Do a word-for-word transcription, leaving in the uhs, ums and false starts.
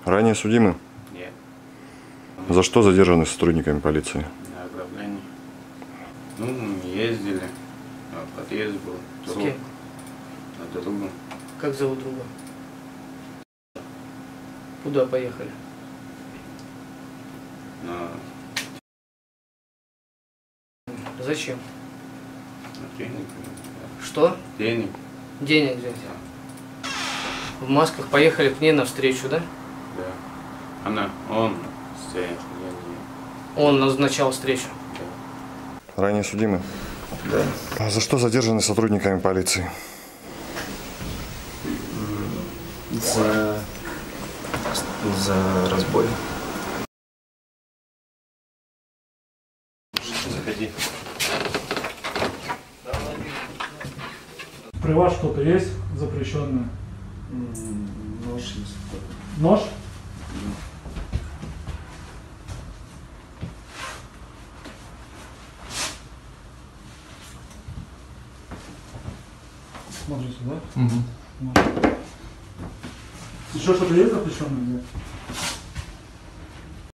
Ранее судимы? Нет. За что задержаны сотрудниками полиции? На ограбление. Ну, мы ездили, а подъезд был. С кем? На другу. Как зовут друга? Куда поехали? На, Зачем? на денег. Что? Денег. Денег взять. В масках поехали к ней навстречу, да? Да. Она, он, все, я не. Он назначал встречу. Да. Ранее судимы? Да. А за что задержаны сотрудниками полиции? За... за разбой. Заходи. При вас что-то есть запрещенное? Нож есть. Нож? Смотрите, да? Угу. Еще что-то есть запрещенное? Нет?